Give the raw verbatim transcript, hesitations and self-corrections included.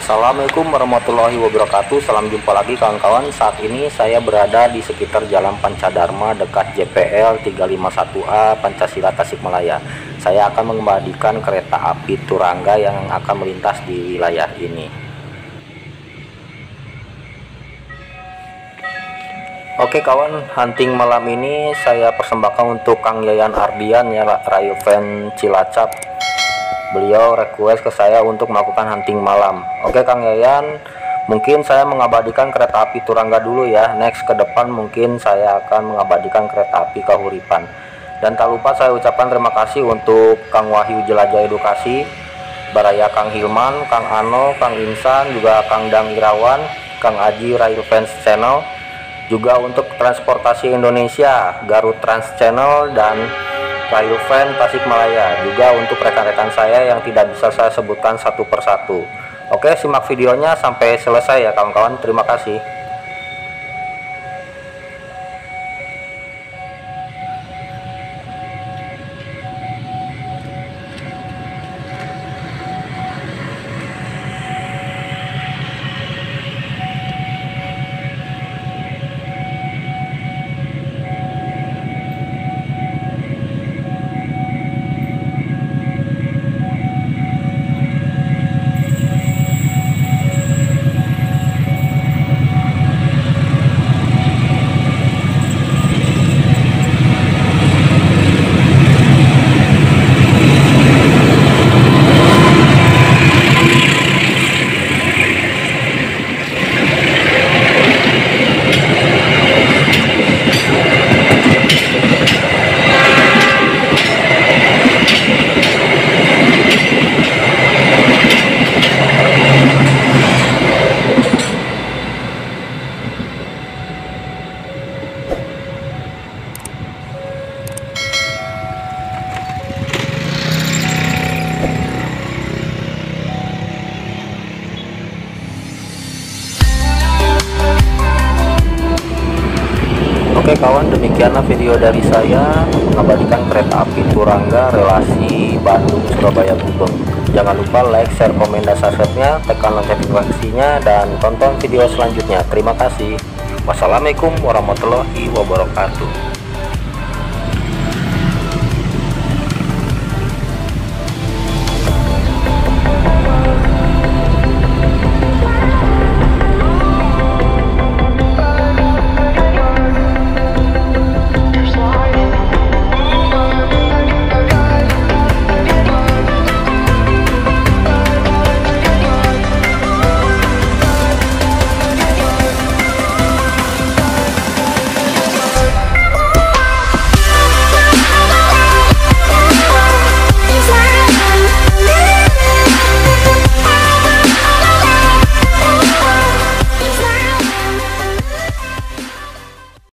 Assalamualaikum warahmatullahi wabarakatuh. Salam jumpa lagi kawan-kawan. Saat ini saya berada di sekitar Jalan Pancadharma dekat J P L tiga lima satu A Pancasila Tasikmalaya. Saya akan mengembalikan kereta api turangga yang akan melintas di wilayah ini. Oke kawan, hunting malam ini saya persembahkan untuk Kang Yayan Ardian ya, Rail Fan Cilacap. Beliau request ke saya untuk melakukan hunting malam. Oke Kang Yayan, mungkin saya mengabadikan kereta api turangga dulu ya. Next ke depan mungkin saya akan mengabadikan kereta api kahuripan. Dan tak lupa saya ucapkan terima kasih untuk Kang Wahyu Jelajah Edukasi, Baraya Kang Hilman, Kang Ano, Kang Insan, juga Kang Dang Irawan, Kang Aji Rail Fans Channel, juga untuk Transportasi Indonesia, Garut Trans Channel, dan Rail Fan Tasikmalaya, juga untuk rekan-rekan saya yang tidak bisa saya sebutkan satu persatu. Oke, simak videonya sampai selesai ya kawan-kawan. Terima kasih. Oke kawan, demikianlah video dari saya mengabadikan kereta api turangga relasi Bandung Surabaya Gubeng. Jangan lupa like, share, komen, dan subscribe-nya, tekan lonceng notifikasinya, dan tonton video selanjutnya. Terima kasih. Wassalamualaikum warahmatullahi wabarakatuh.